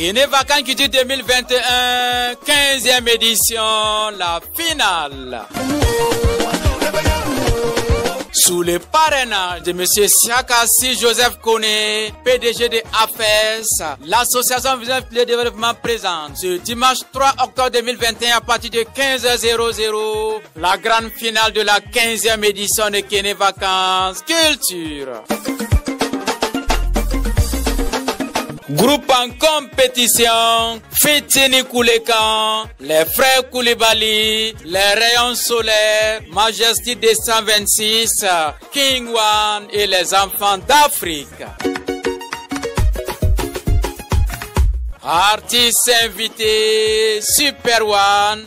Kéné Vacances Culture 2021, 15e édition, la finale. Sous le parrainage de M. Siakassi Joseph Koné, PDG de AFES, l'association Vision pour le développement présente ce dimanche 3 octobre 2021 à partir de 15h00, la grande finale de la 15e édition de Kéné Vacances Culture. Groupe en compétition, Fitini Koulekan, les frères Koulibaly, les rayons solaires, Majesty 226, King One et les enfants d'Afrique. Artistes invités, Super One,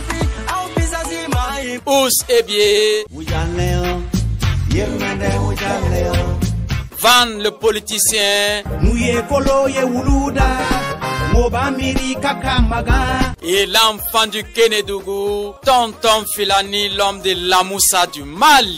Ous Ebié, Van le politicien et l'enfant du Kénédougou, Tonton Filani, l'homme de l'Amoussa du Mali.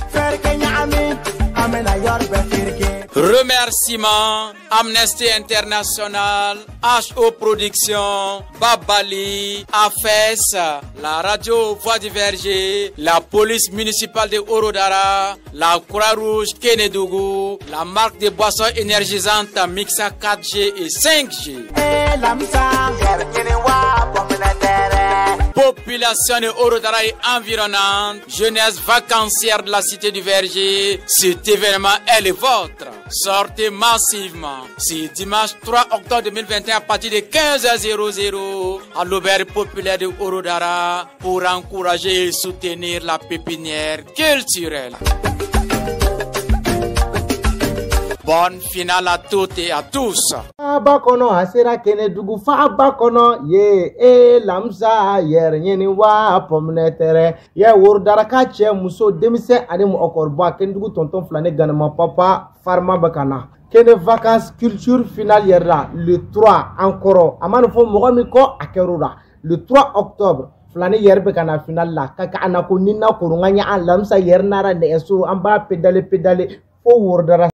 Remerciements Amnesty International, HO Production, Babali, AFES, la radio Voix du Verger, la police municipale de Orodara, la Croix-Rouge Kénédougou, la marque de boissons énergisantes Mixa 4G et 5G. Population de Orodara et environnante, jeunesse vacancière de la cité du Verger, cet événement est le vôtre. Sortez massivement. C'est dimanche 3 octobre 2021 à partir de 15h00 à l'auberge populaire de Orodara pour encourager et soutenir la pépinière culturelle. Bonne finale à toutes et à tous. Abakono asera Kénédougou fa abakono ye lamsa yer nyeni wa pomnetere ye wurdara ka che muso demise ani mu okorba Kénédougou tonton flane ganama papa farma bakana Kéné Vacances Culture finale yerra le 3 encore amane fo mogomi ko akerura le 3 octobre flane yer bekana finale la kaka anako ninna kurunganya lamsa yer nara ne eso amba pedale fo wurdara